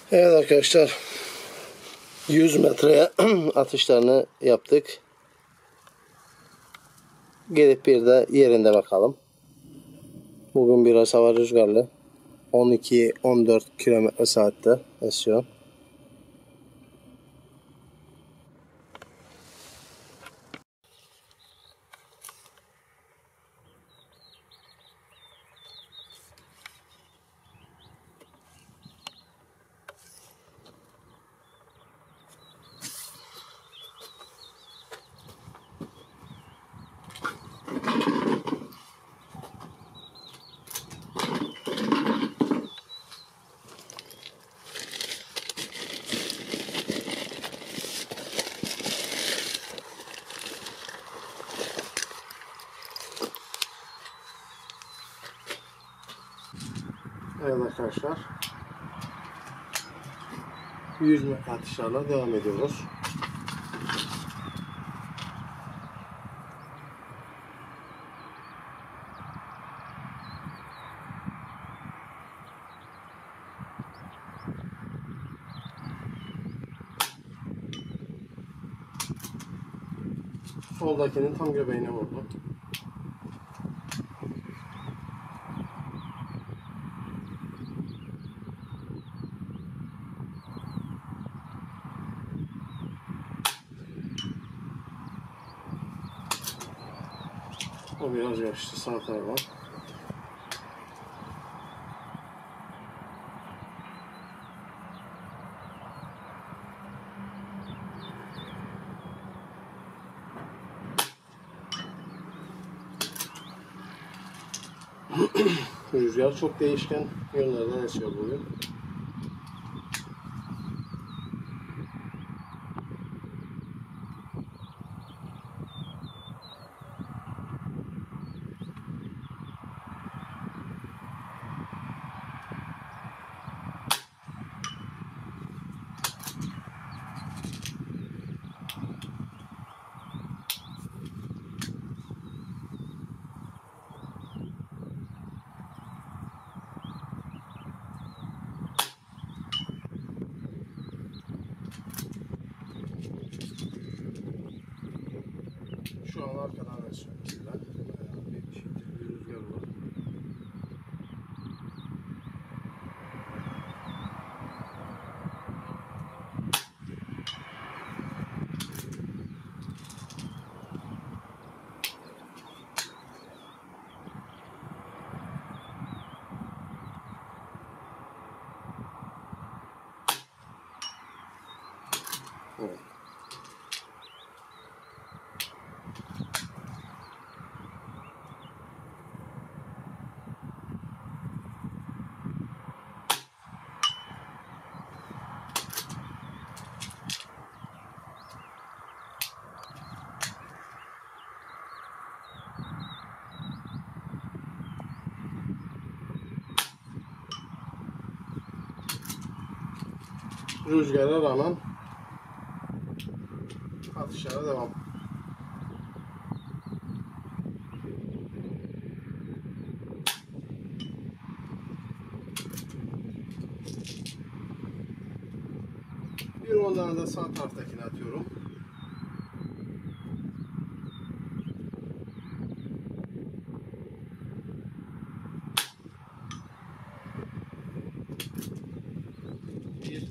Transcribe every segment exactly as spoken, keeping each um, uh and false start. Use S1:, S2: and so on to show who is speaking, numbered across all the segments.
S1: Evet arkadaşlar, yüz metreye atışlarını yaptık. Gelip bir de yerinde bakalım. Bugün biraz hava rüzgarlı. on iki on dört kilometre saatte esiyor. Evet arkadaşlar, yüz metre atışlarla devam ediyoruz. Soldakinin tam göbeğine vurdu. O biraz geçti sağ tarafa. Rüzgar çok değişken yönlerden esiyor bugün. Şu an arkadan esiyor mesela. Bayağı bir şiddetli bir rüzgar var. Evet. Rüzgara rağmen atışlara devam. Bir ondan da sağ taraftakini atıyorum. Bir.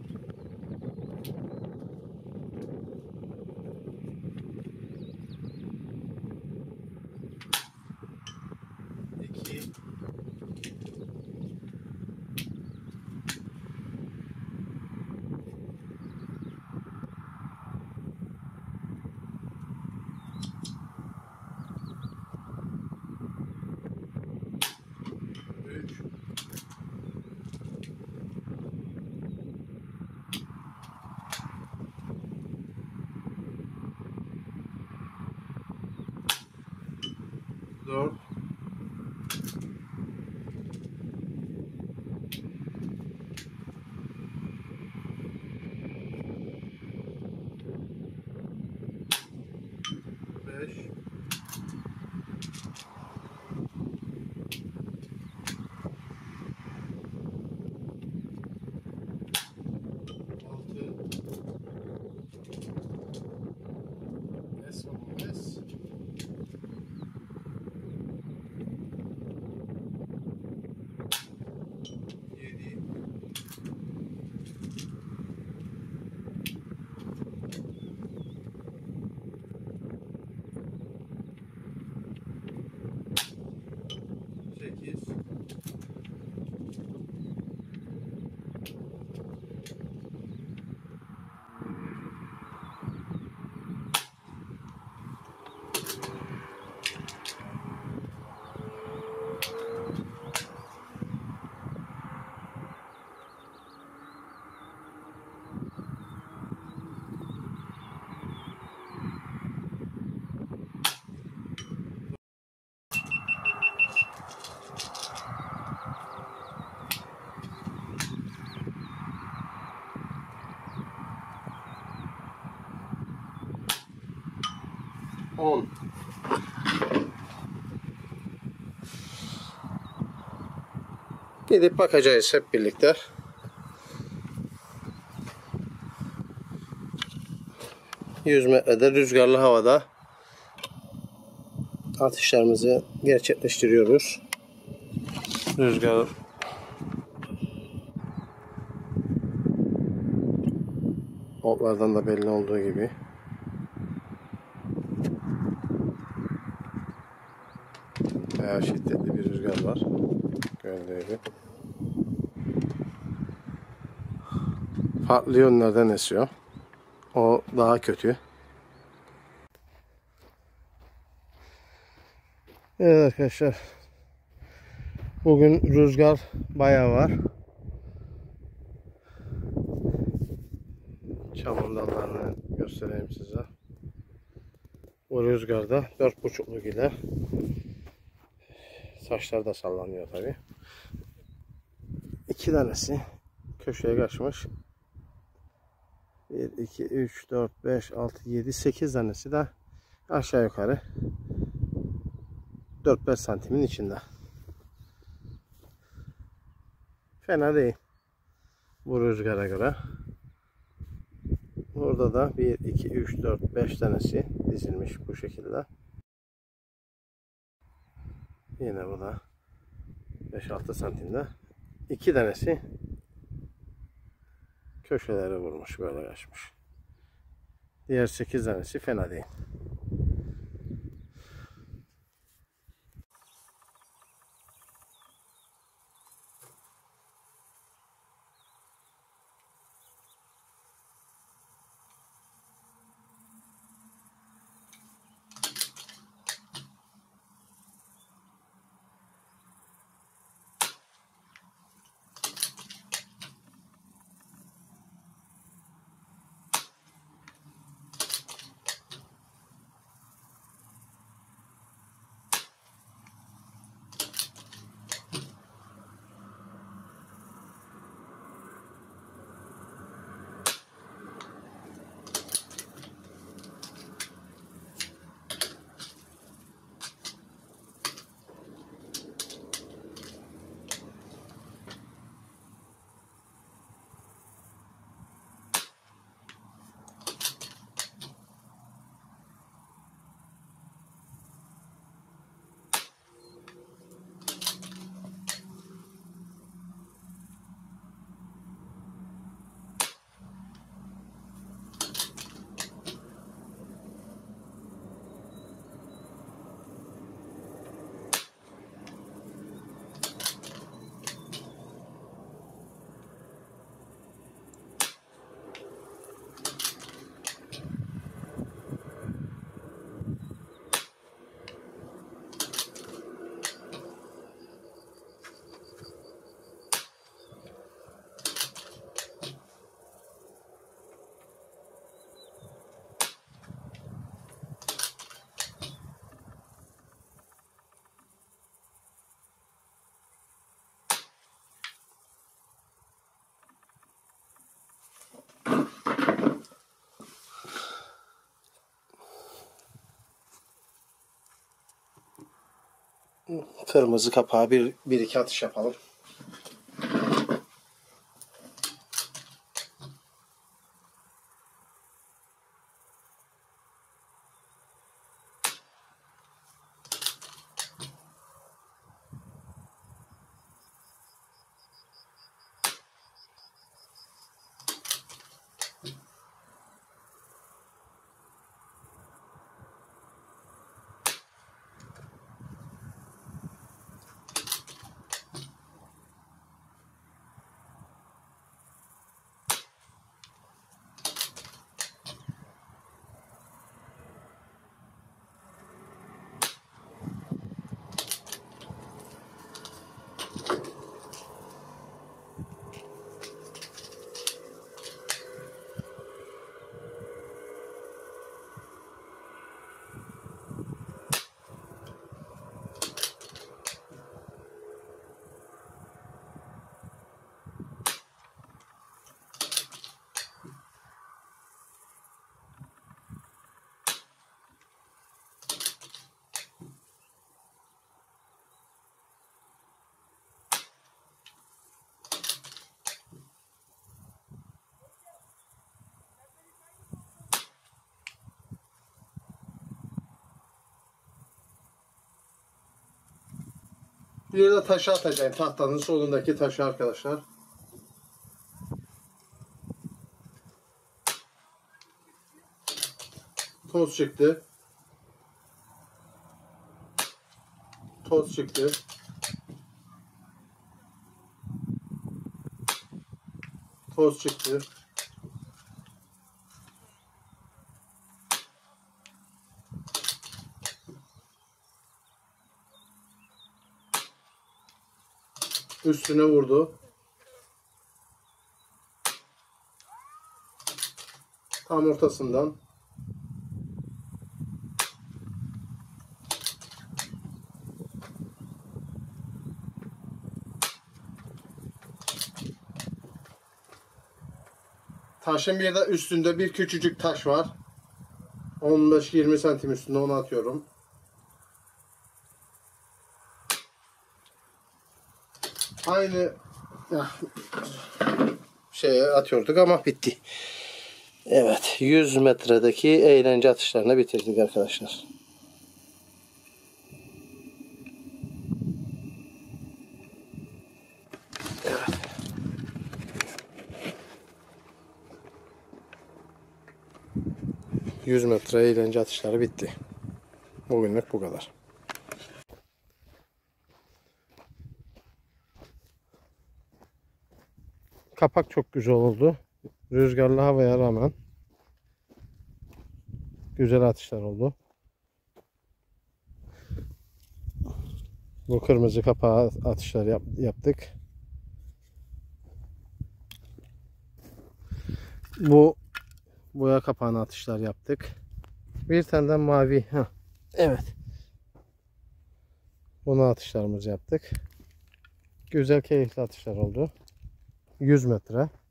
S1: İki. Üç. Dört. Beş. on. Gidip bakacağız hep birlikte. yüz metrede rüzgarlı havada atışlarımızı gerçekleştiriyoruz. Rüzgar otlardan da belli olduğu gibi. Bayağı şiddetli bir rüzgar var. Gördüğünüz gibi. Farklı yönlerden esiyor. O daha kötü. Evet arkadaşlar. Bugün rüzgar bayağı var. Çamın dallarını göstereyim size. Bu rüzgarda dört buçukluk ile saçlar da sallanıyor tabi. İki tanesi köşeye kaçmış. bir, iki, üç, dört, beş, altı, yedi, sekiz tanesi de aşağı yukarı dört beş santimin içinde. Fena değil bu rüzgara göre. Burada da bir, iki, üç, dört, beş tanesi dizilmiş bu şekilde. Yine bu da beş altı santimde. iki tanesi köşelere vurmuş, böyle kaçmış. Diğer sekiz tanesi fena değil. Kırmızı kapağı bir, bir iki atış yapalım. Bir de taşı atacağım. Tahtanın solundaki taşı arkadaşlar. Toz çıktı. Toz çıktı. Toz çıktı. Üstüne vurdu. Tam ortasından. Taşın bir de üstünde bir küçücük taş var. on beş yirmi santim üstünde, onu atıyorum. Aynı şeye atıyorduk ama bitti. Evet, yüz metredeki eğlence atışlarını bitirdik arkadaşlar. Evet. yüz metre eğlence atışları bitti. Bugünlük bu kadar. Kapak çok güzel oldu. Rüzgarlı havaya rağmen güzel atışlar oldu. Bu kırmızı kapağı atışlar yap, yaptık. Bu boya kapağına atışlar yaptık. Bir tane de mavi. Heh. Evet. Buna atışlarımızı yaptık. Güzel, keyifli atışlar oldu. yüz metre.